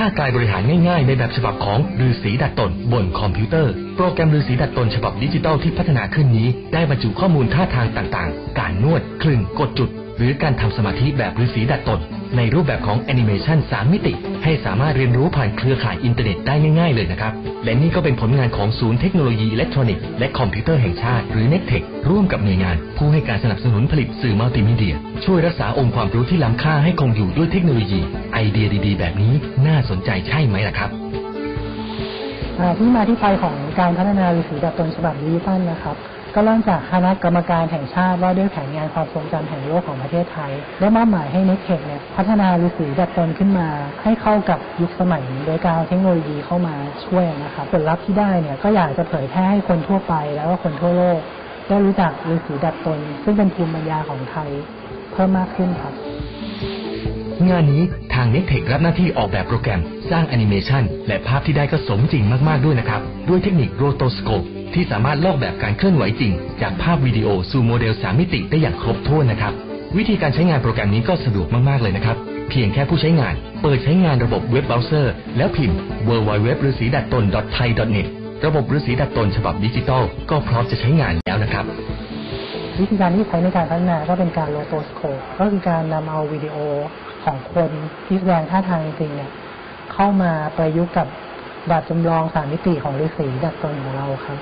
ท่ากายบริหารง่ายๆในแบบฉบับของฤาษีดัดตนบนคอมพิวเตอร์โปรแกรมฤาษีดัดตนฉบับดิจิตอลที่พัฒนาขึ้นนี้ได้บรรจุข้อมูลท่าทางต่างๆการนวดคลึงกดจุดหรือการทำสมาธิแบบฤาษีดัดตนในรูปแบบของแอนิเมชัน3 มิติให้สามารถเรียนรู้ผ่านเครือข่ายอินเทอร์เน็ตได้ง่ายๆเลยนะครับและนี่ก็เป็นผลงานของศูนย์เทคโนโลยีอิเล็กทรอนิกส์และคอมพิวเตอร์แห่งชาติหรือ NECTEC ร่วมกับหน่วยงานผู้ให้การสนับสนุนผลิตสื่อมัลติมีเดียช่วยรักษาองค์ความรู้ที่ล้ำค่าให้คงอยู่ด้วยเทคโนโลยีไอเดียดีๆแบบนี้น่าสนใจใช่ไหมล่ะครับที่มาที่ไปของการพัฒนาฤาษีดัดตนฉบับดิจิตอลนะครับก็เริ่มจากคณะกรรมการแห่งชาติว่าด้วยแผนงานความทรงจำแห่งโลกของประเทศไทยได้มอบหมายให้ NECTEC เนี่ยพัฒนาฤาษีดัดตนขึ้นมาให้เข้ากับยุคสมัยโดยการเอาเทคโนโลยีเข้ามาช่วยนะครับผลลัพธ์ที่ได้เนี่ยก็อยากจะเผยแพร่ให้คนทั่วไปแล้วก็คนทั่วโลกได้รู้จักฤาษีดัดตนซึ่งเป็นภูมิปัญญาของไทยเพิ่มมากขึ้นครับงานนี้ทาง NECTEC รับหน้าที่ออกแบบโปรแกรมสร้างแอนิเมชันและภาพที่ได้ก็สมจริงมากๆด้วยนะครับด้วยเทคนิคโรโตสโคปที่สามารถลอกแบบการเคลื่อนไหวจริงจากภาพวิดีโอสู่โมเดล3 มิติได้อย่างครบถ้วนนะครับวิธีการใช้งานโปรแกรมนี้ก็สะดวกมากๆเลยนะครับเพียงแค่ผู้ใช้งานเปิดใช้งานระบบเว็บเบราว์เซอร์แล้วพิมพ์ www.rysidatton.thai.net ระบบฤาษีดัดตนฉบับดิจิตอลก็พร้อมจะใช้งานแล้วนะครับวิธีการที่ใช้ในการพัฒนาก็เป็นการโรโตสโคปก็คือการนำเอาวิดีโอของคนที่แสดงท่าทางจริงเนี่ยเข้ามาประยุกต์กับแบบจำลอง3 มิติของฤาษีดัดตนของเราครับ